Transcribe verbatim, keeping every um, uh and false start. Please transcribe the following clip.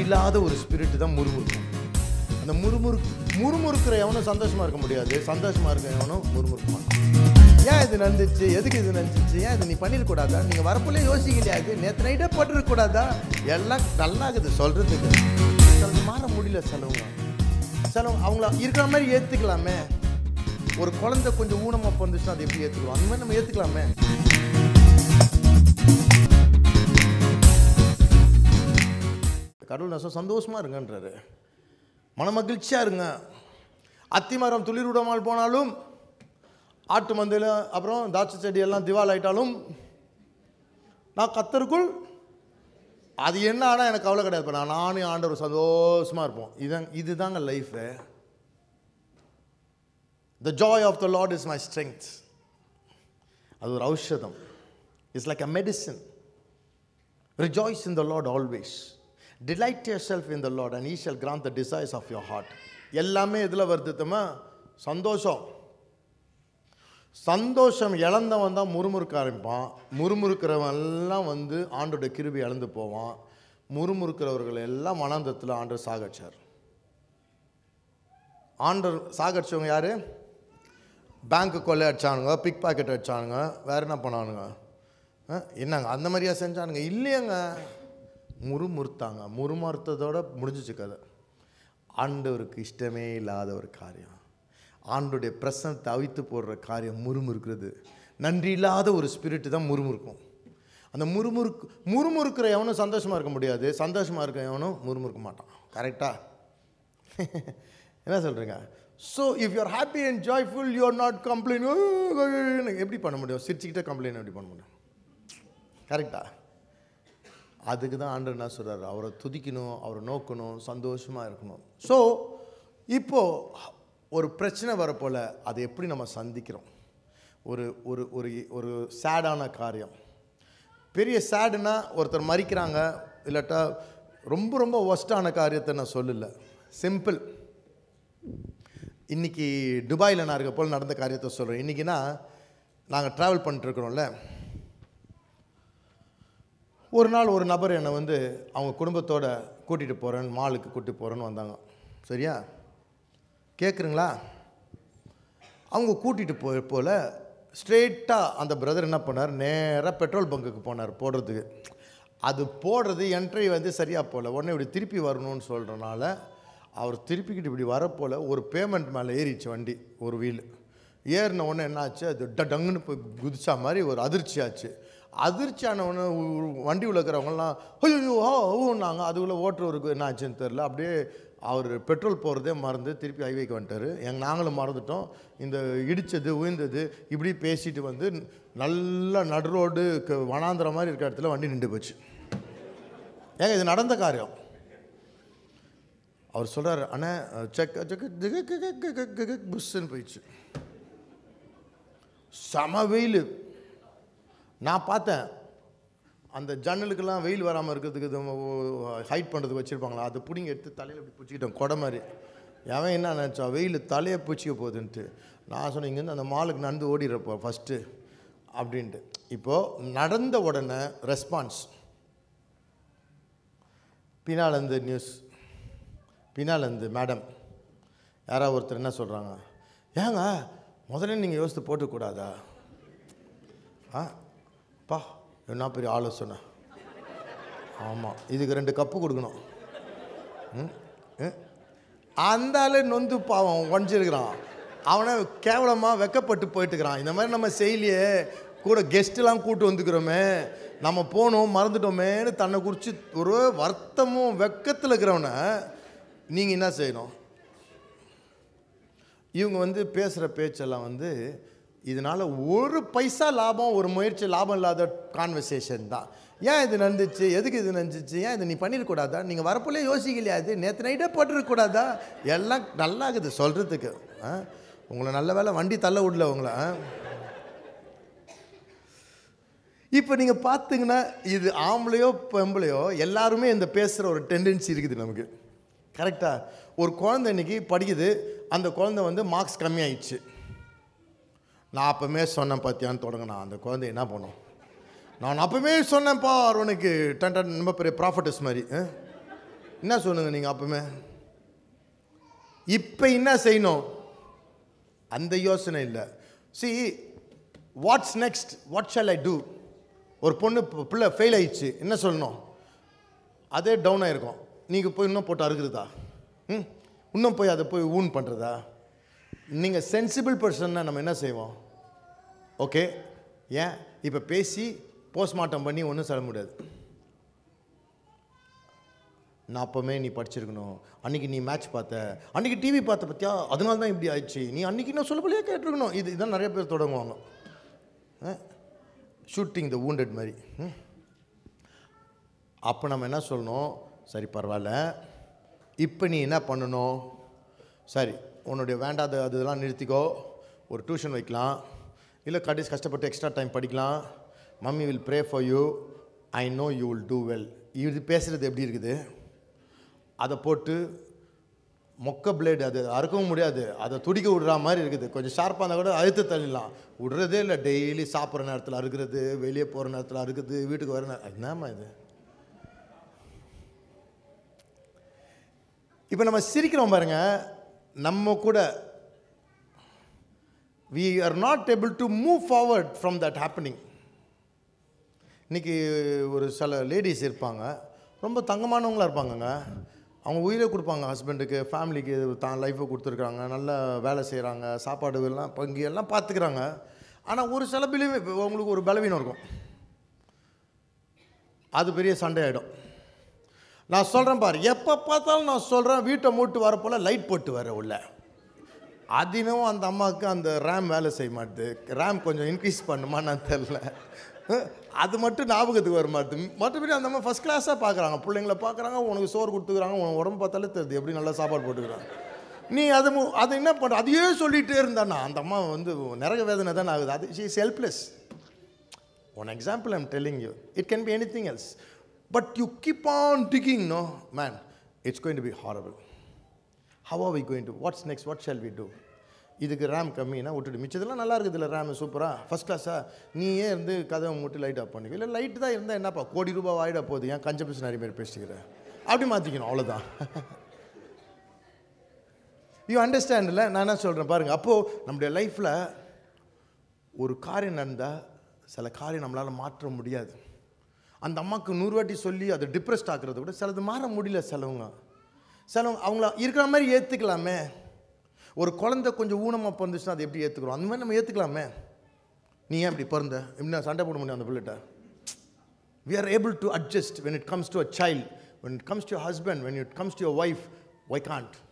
இல்லாத ஒரு ஸ்பிரிட் தான் முறுமுறுக்கும். அந்த முறுமுறு முறுமுறுக்கிற எவனும் சந்தோஷமாக இருக்க முடியாது, சந்தோஷமாக இருக்க எவனும் முறுமுறுக்க மாட்டான். ஏன் இது நடந்துச்சு, எதுக்கு இது நடந்துச்சு, ஏன் இது நீ பண்ணிடக்கூடாதா, நீங்கள் வரப்புள்ளே யோசிக்கலையா, இது நேற்று நைட்டே போட்டுருக்கூடாதா, எல்லாம் நல்லாகுது சொல்கிறதுக்கு. சிலது மாற முடியல, சிலவங்க சிலவங்க அவங்கள இருக்கிற மாதிரி ஏற்றுக்கலாமே. ஒரு குழந்தை கொஞ்சம் ஊனமாக பிறந்துச்சுன்னா அது எப்படி ஏற்றுக்கலாம், அந்த மாதிரி நம்ம ஏற்றுக்கலாமே. கடவுள் நசம் சந்தோஷமாக இருங்கன்றாரு, மன மகிழ்ச்சியாக இருங்க. அத்திமரம் துளிர் விடாமல் போனாலும், ஆட்டு மந்தையில் அப்புறம் தாட்சை செடியெல்லாம் திவால் ஆகிட்டாலும், நான் கத்தருக்குள் அது என்ன ஆனால் எனக்கு கவலை கிடையாது. நான் நானும் ஆண்டவர் சந்தோஷமாக இருப்போம். இதுதான் இதுதாங்க life. The joy of the Lord is my strength. அது ஒரு ஔஷதம். It's like a medicine. Rejoice in the Lord always. Delight yourself in the Lord and He shall grant the desires of your heart. எல்லாமே இதில் வருதுமா சந்தோஷம். சந்தோஷம் இழந்தவன் தான் முறுமுறுக்க ஆரம்பிப்பான். முறுமுறுக்கிறவன் எல்லாம் வந்து ஆண்டோட கிருபை இழந்து போவான். முறுமுறுக்கிறவர்கள் எல்லாம் மனாந்தத்தில் ஆண்டவர் சாகடிச்சார். ஆண்டவர் சாகடிச்சவங்க யாரு? பேங்க்கு கொள்ளை அடிச்சானுங்க, பிக் பாக்கெட் அடிச்சானுங்க, வேறு என்ன பண்ணானுங்க, என்னங்க அந்த மாதிரியா செஞ்சானுங்க? இல்லையங்க, முறுமுறுத்தாங்க. முறுமுறுத்ததோடு முடிஞ்சிச்சு கதை. ஆண்டவருக்கு இஷ்டமே இல்லாத ஒரு காரியம், ஆண்டோடைய பிரசனத்தை அவித்து போடுற காரியம் முறுமுறுக்கிறது. நன்றி இல்லாத ஒரு ஸ்பிரிட்டு தான் முறுமுறுக்கும். அந்த முறுமுறுக்கு முறுமுறுக்கிற எவனும் சந்தோஷமாக இருக்க முடியாது, சந்தோஷமாக இருக்க எவனும் முறுமுறுக்க மாட்டான். கரெக்டாக என்ன சொல்கிறீங்க? So if you are happy and joyful, you are not complaint. எப்படி பண்ண முடியும்? சிரிச்சுக்கிட்டே கம்ப்ளைண்ட் எப்படி பண்ண முடியும்? கரெக்டா? அதுக்கு தான் ஆண்டவர் என்ன சொல்கிறார்? அவரை துதிக்கணும், அவரை நோக்கணும், சந்தோஷமாக இருக்கணும். ஸோ இப்போது ஒரு பிரச்சனை வரப்போல் அதை எப்படி நம்ம சந்திக்கிறோம்? ஒரு ஒரு ஒரு ஒரு சேடான காரியம், பெரிய சேடுனா ஒருத்தர் மறிக்கிறாங்க, இல்லாட்டா ரொம்ப ரொம்ப ஒஸ்டான காரியத்தை நான் சொல்லலை, சிம்பிள். இன்றைக்கி துபாயில் நான் இருக்க போல் நடந்த காரியத்தை சொல்கிறேன். இன்றைக்கினா நாங்கள் ட்ராவல் பண்ணிட்டுருக்குறோம்ல, ஒரு நாள் ஒரு நபர் என்னை வந்து அவங்க குடும்பத்தோடு கூட்டிகிட்டு போகிறேன்னு, மாலுக்கு கூட்டிகிட்டு போகிறேன்னு வந்தாங்க. சரியா? கேட்குறீங்களா? அவங்க கூட்டிகிட்டு போய் போல் ஸ்ட்ரெயிட்டாக அந்த பிரதர் என்ன பண்ணார், நேராக பெட்ரோல் பங்குக்கு போனார் போடுறதுக்கு. அது போடுறது என்ட்ரி வந்து சரியாக போகல. உடனே இப்படி திருப்பி வரணும்னு சொல்கிறனால அவர் திருப்பிக்கிட்டு இப்படி வரப்போல் ஒரு பேமெண்ட் மேலே ஏறிச்சு வண்டி, ஒரு வீல் ஏறின உடனே என்னாச்சு, அது டங்குன்னு போய் குதிச்சா மாதிரி ஒரு அதிர்ச்சி ஆச்சு. அதிர்ச்சியான உடனே வண்டி உள்ள இருக்கிறவங்கலாம் ஐயோ ஓன்னாங்க. அதுக்குள்ளே ஓட்டுறவருக்கு என்ன ஆச்சுன்னு தெரில, அப்படியே அவர் பெட்ரோல் போகிறதே மறந்து திருப்பி ஹைவேக்கு வந்துட்டார். எங்கள் நாங்களும் மறந்துட்டோம். இந்த இடித்தது உயர்ந்தது இப்படி பேசிட்டு வந்து நல்லா நடுரோடு வனாந்திர மாதிரி இருக்கிற இடத்துல வண்டி நின்று போச்சு. ஏங்க இது நடந்த காரியம். அவர் சொல்கிறார், அண்ணா செக் செக் புஷ்ன்னு போயிடுச்சு. செம வெயில். நான் பார்த்தேன் அந்த ஜன்னலுக்கெல்லாம் வெயில் வராமல் இருக்கிறதுக்கு ஹைட் பண்ணுறதுக்கு வச்சுருப்பாங்களா, அது பிடிங்க எடுத்து தலையில் இப்படி பிடிச்சிக்கிட்டேன் கொடை மாதிரி. எவன் என்ன நினச்சா வெயில் தலையை பிடிச்சிக்க போகுதுன்ட்டு. நான் சொன்னேன் இங்கேருந்து அந்த மாலுக்கு நடந்து ஓடிடுறப்போ ஃபஸ்ட்டு அப்படின்ட்டு. இப்போது நடந்த உடனே ரெஸ்பான்ஸ், பின்னாலேருந்து நியூஸ், பின்னாலேருந்து மேடம் யாராவது ஒருத்தர் என்ன சொல்கிறாங்க, ஏங்க முதல்ல நீங்கள் யோசித்து போட்டுக்கூடாதா? ஆ பா என்ன பெரிய ஆலோசனை. ஆமாம், இதுக்கு ரெண்டு கப்பு கொடுக்கணும். அந்த ஆளு நொந்து பாவம் உடஞ்சிருக்கிறான். அவனை கேவலமாக வெக்கப்பட்டு போயிட்டுக்கிறான். இந்த மாதிரி நம்ம செய்யலையே, கூட கெஸ்ட்டெலாம் கூப்பிட்டு வந்துக்கிறோமே, நம்ம போனோம் மறந்துட்டோமேன்னு தன்னை குறித்து ஒரு வருத்தமும் வெக்கத்தில் இருக்கிறவனை நீங்கள் என்ன செய்யணும்? இவங்க வந்து பேசுகிற பேச்செல்லாம் வந்து இதனால் ஒரு பைசா லாபம், ஒரு முயற்சி லாபம் இல்லாத கான்வர்சேஷன் தான். ஏன் இது நடந்துச்சு, எதுக்கு இது நடந்துச்சு, ஏன் இது நீ பண்ணிடக்கூடாதா, நீங்கள் வரப்போலே யோசிக்கலையா, இது நேற்று நைட்டே போட்டுருக்கூடாதா, எல்லாம் நல்லாகுது சொல்கிறதுக்கு. உங்களை நல்ல வேலை வண்டி தள்ள விடல உங்களை. இப்போ நீங்கள் பார்த்தீங்கன்னா இது ஆம்பளையோ பெம்பளையோ எல்லாருமே இந்த பேசுகிற ஒரு டெண்டன்சி இருக்குது நமக்கு. கரெக்டாக? ஒரு குழந்தை இன்றைக்கி படிக்குது, அந்த குழந்தை வந்து மார்க்ஸ் கம்மியாயிடுச்சு. நான் அப்போமே சொன்னேன் பார்த்தியான்னு தொடங்கினா அந்த குழந்தை என்ன பண்ணும், நான் அப்போவே சொன்னேன்ப்பா அவனுக்கு டன் டன் ரொம்ப பெரிய ப்ராஃபிட்டஸ் மாதிரி. என்ன சொல்லுங்க நீங்கள் அப்பவுமே? இப்போ என்ன செய்யணும் அந்த யோசனை இல்லை. see what's next, what shall I do? ஒரு பொண்ணு பிள்ளை ஃபெயில் ஆயிடுச்சு, என்ன சொல்லணும்? அதே டவுன் ஆகிருக்கும். நீங்கள் போய் இன்னும் போட்டு அறுக்கிறதா? ம் இன்னும் போய் அதை போய் ஊன் பண்ணுறதா? நீங்கள் சென்சிபிள் பர்சன்னா நம்ம என்ன செய்வோம்? ஓகே, ஏன் இப்போ பேசி போஸ்ட்மார்ட்டம் பண்ணி ஒன்றும் சொல்ல முடியாது. நான் அப்போமே நீ படிச்சிருக்கணும், அன்றைக்கி நீ மேட்ச் பார்த்த, அன்றைக்கி டிவி பார்த்த பற்றியா, அதனால தான் இப்படி ஆயிடுச்சு, நீ அன்றைக்கி நான் சொல்லப்படியே கேட்டிருக்கணும். இது இதான் நிறைய பேர் தொடங்குவாங்க, ஷூட்டிங் த வூண்டட் மாதிரி. அப்போ நம்ம என்ன சொல்லணும்? சரி பரவாயில்ல, இப்போ நீ என்ன பண்ணணும்? சரி உன்னுடைய வேண்டாத அது இதெல்லாம் நிறுத்திக்கோ, ஒரு டியூஷன் வைக்கலாம், இல்லை கடைசி கஷ்டப்பட்டு எக்ஸ்ட்ரா டைம் படிக்கலாம். Mummy will pray for you, I know you will do well. இது பேசுகிறது எப்படி இருக்குது? அதை போட்டு மொக்க பிளேடு, அது அறுக்கவும் முடியாது, அதை துடிக்க விடுற மாதிரி இருக்குது. கொஞ்சம் ஷார்ப்பாக இருந்தால் கூட அழுத்த தள்ளிடலாம். விடுறதே இல்லை. டெய்லி சாப்பிட்ற நேரத்தில் அறுக்கிறது, வெளியே போகிற நேரத்தில் அறுக்கிறது, வீட்டுக்கு வர நேரம். என்னம்மா இது? இப்போ நம்ம சிரிக்கிறோம் பாருங்க, நம்ம கூட we are not able to move forward from that happening. இன்றைக்கி ஒரு சில லேடிஸ் இருப்பாங்க, ரொம்ப தங்கமானவங்களாக இருப்பாங்கங்க. அவங்க உயிரை கொடுப்பாங்க ஹஸ்பண்டுக்கு, ஃபேமிலிக்கு, தான் லைஃப்பை கொடுத்துருக்காங்க, நல்லா வேலை செய்கிறாங்க, சாப்பாடு எல்லாம் பங்கு எல்லாம் பார்த்துக்கிறாங்க. ஆனால் ஒரு சில பிலிவு அவங்களுக்கு ஒரு பலவீனம் இருக்கும், அது பெரிய சண்டை ஆகிடும். நான் சொல்கிறேன் பாரு, எப்போ பார்த்தாலும் நான் சொல்கிறேன், வீட்டை மூட்டு வரப்போல் லைட் போட்டு வர உள்ள. அதினும் அந்த அம்மாவுக்கு அந்த ரேம் வேலை செய்ய மாட்டுது. ரேம் கொஞ்சம் இன்க்ரீஸ் பண்ணுமா நான் தெரில, அது மட்டும் ஞாபகத்துக்கு வர மாட்டுது. மற்றபடி அந்த அம்மா ஃபஸ்ட் கிளாஸாக பார்க்குறாங்க, பிள்ளைங்கள பார்க்குறாங்க, உனக்கு சோறு கொடுத்துக்கிறாங்க, உனக்கு உடம்பு பார்த்தாலே தெரியுது எப்படி நல்லா சாப்பாடு போட்டுக்கிறாங்க. நீ அது அதை என்ன பண்ணுற, அதையே சொல்லிகிட்டே இருந்தானா அந்த அம்மா வந்து நிறைய வேதனை தான் ஆகுது. அது she is helpless. One example I am telling you, it can be anything else. But you keep on digging, no? Man, it's going to be horrible. How are we going to? What's next? What shall we do? இதுக்கு RAM கம்மினா விட்டுட்டு மிச்சதெல்லாம் நல்லா இருக்குது இல்லை, RAM சூப்பராக first கிளாஸாக நீயே இருந்து கதவை மட்டும் லைட் ஆஃப் பண்ணிக்க. இல்லை லைட்டு தான் இருந்தால் என்னப்பா கோடி ரூபாய் ஆகிட போகுது, ஏன் கஞ்ச பிசு நிறைய பேர் பேசிக்கிறேன், அப்படி மாற்றிக்கணும், அவ்வளோதான். யூ அண்டர்ஸ்டாண்ட் இல்லை நான் என்ன சொல்கிறேன் பாருங்கள். அப்போது நம்முடைய லைஃப்பில் ஒரு காரியம் நடந்தால் சில காரியம் நம்மளால் மாற்ற முடியாது. அந்த அம்மாவுக்கு நூறு வாட்டி சொல்லி அதை டிப்ரெஸ்ட் ஆக்குறத விட சிலது மாற முடியல. சிலவங்க சிலவங்க அவங்கள இருக்கிற மாதிரி ஏற்றுக்கலாமே. ஒரு குழந்தை கொஞ்சம் ஊனமாக பிறந்துச்சுன்னா அது எப்படி ஏற்றுக்கிறோம், அந்த மாதிரி நம்ம ஏற்றுக்கலாமே. நீ ஏன் இப்படி பிறந்த, எப்படி சண்டை போட முடியும் அந்த பிள்ளைகிட்ட? we are able to adjust when it comes to a child, when it comes to your husband, when it comes to your wife. Why can't?